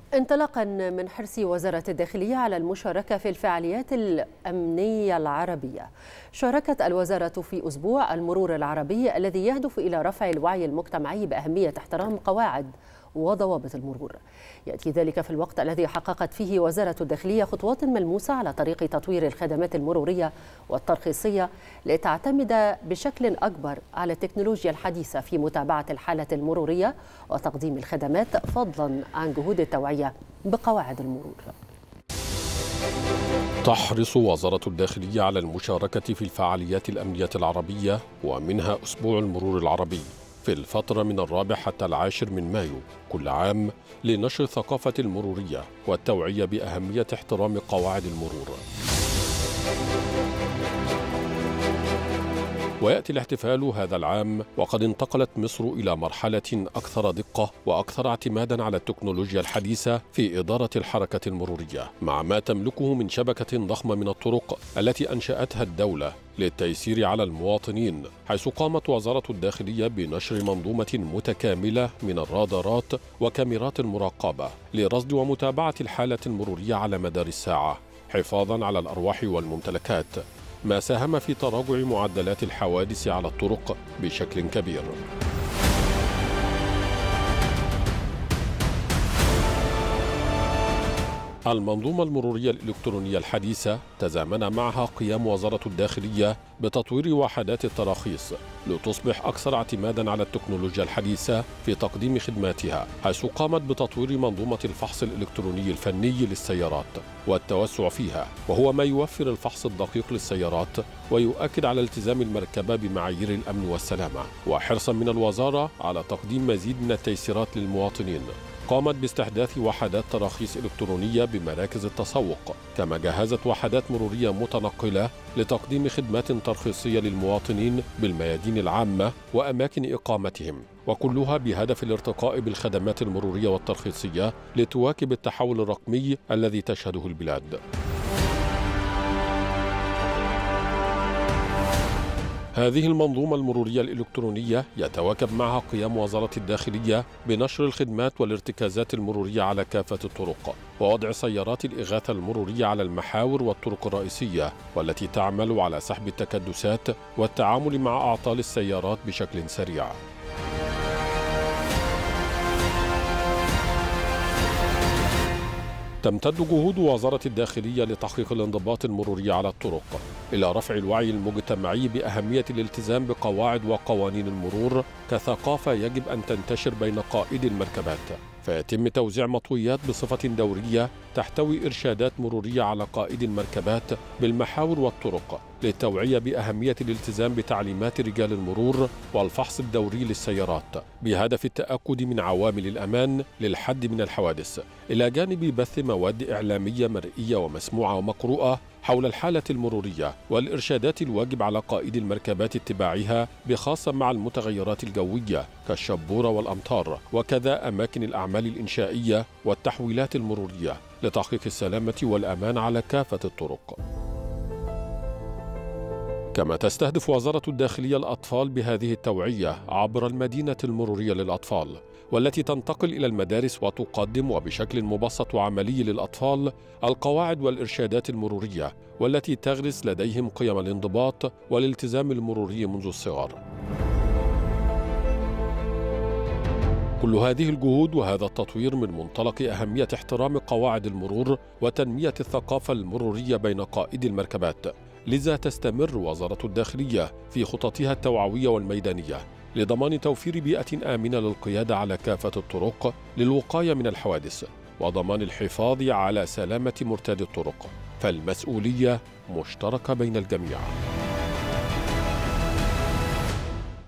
انطلاقا من حرص وزارة الداخلية على المشاركة في الفعاليات الأمنية العربية، شاركت الوزارة في أسبوع المرور العربي الذي يهدف إلى رفع الوعي المجتمعي بأهمية احترام قواعد وضوابط المرور. يأتي ذلك في الوقت الذي حققت فيه وزارة الداخلية خطوات ملموسة على طريق تطوير الخدمات المرورية والترخيصية لتعتمد بشكل أكبر على التكنولوجيا الحديثة في متابعة الحالة المرورية وتقديم الخدمات، فضلا عن جهود التوعية بقواعد المرور. تحرص وزارة الداخلية على المشاركة في الفعاليات الأمنية العربية، ومنها أسبوع المرور العربي في الفترة من 4 حتى 10 من مايو كل عام، لنشر الثقافة المرورية والتوعية بأهمية احترام قواعد المرور. ويأتي الاحتفال هذا العام وقد انتقلت مصر إلى مرحلة أكثر دقة وأكثر اعتمادا على التكنولوجيا الحديثة في إدارة الحركة المرورية، مع ما تملكه من شبكة ضخمة من الطرق التي أنشأتها الدولة للتيسير على المواطنين، حيث قامت وزارة الداخلية بنشر منظومة متكاملة من الرادارات وكاميرات المراقبة لرصد ومتابعة الحالة المرورية على مدار الساعة، حفاظا على الأرواح والممتلكات، ما ساهم في تراجع معدلات الحوادث على الطرق بشكل كبير. المنظومة المرورية الإلكترونية الحديثة تزامن معها قيام وزارة الداخلية بتطوير وحدات التراخيص لتصبح أكثر اعتمادا على التكنولوجيا الحديثة في تقديم خدماتها، حيث قامت بتطوير منظومة الفحص الإلكتروني الفني للسيارات والتوسع فيها، وهو ما يوفر الفحص الدقيق للسيارات ويؤكد على التزام المركبة بمعايير الأمن والسلامة، وحرصا من الوزارة على تقديم مزيد من التيسيرات للمواطنين. قامت باستحداث وحدات تراخيص إلكترونية بمراكز التسوق، كما جهزت وحدات مرورية متنقلة لتقديم خدمات ترخيصية للمواطنين بالميادين العامة وأماكن إقامتهم، وكلها بهدف الارتقاء بالخدمات المرورية والترخيصية لتواكب التحول الرقمي الذي تشهده البلاد. هذه المنظومة المرورية الإلكترونية يتواكب معها قيام وزارة الداخلية بنشر الخدمات والارتكازات المرورية على كافة الطرق، ووضع سيارات الإغاثة المرورية على المحاور والطرق الرئيسية، والتي تعمل على سحب التكدسات والتعامل مع أعطال السيارات بشكل سريع. تمتد جهود وزارة الداخلية لتحقيق الانضباط المروري على الطرق إلى رفع الوعي المجتمعي بأهمية الالتزام بقواعد وقوانين المرور كثقافة يجب أن تنتشر بين قائدي المركبات، فيتم توزيع مطويات بصفة دورية تحتوي إرشادات مرورية على قائدي المركبات بالمحاور والطرق للتوعية بأهمية الالتزام بتعليمات رجال المرور والفحص الدوري للسيارات، بهدف التأكد من عوامل الأمان للحد من الحوادث، إلى جانب بث مواد إعلامية مرئية ومسموعة ومقروءة حول الحالة المرورية والإرشادات الواجب على قائدي المركبات اتباعها، بخاصة مع المتغيرات الجوية كالشبورة والأمطار، وكذا أماكن الأعمال الإنشائية والتحويلات المرورية لتحقيق السلامة والأمان على كافة الطرق. كما تستهدف وزارة الداخلية الأطفال بهذه التوعية عبر المدينة المرورية للأطفال، والتي تنتقل إلى المدارس وتقدم وبشكل مبسط وعملي للأطفال القواعد والإرشادات المرورية، والتي تغرس لديهم قيم الانضباط والالتزام المروري منذ الصغر. كل هذه الجهود وهذا التطوير من منطلق أهمية احترام قواعد المرور وتنمية الثقافة المرورية بين قائدي المركبات، لذا تستمر وزارة الداخلية في خططها التوعوية والميدانية لضمان توفير بيئة آمنة للقيادة على كافة الطرق للوقاية من الحوادث وضمان الحفاظ على سلامة مرتادي الطرق، فالمسؤولية مشتركة بين الجميع.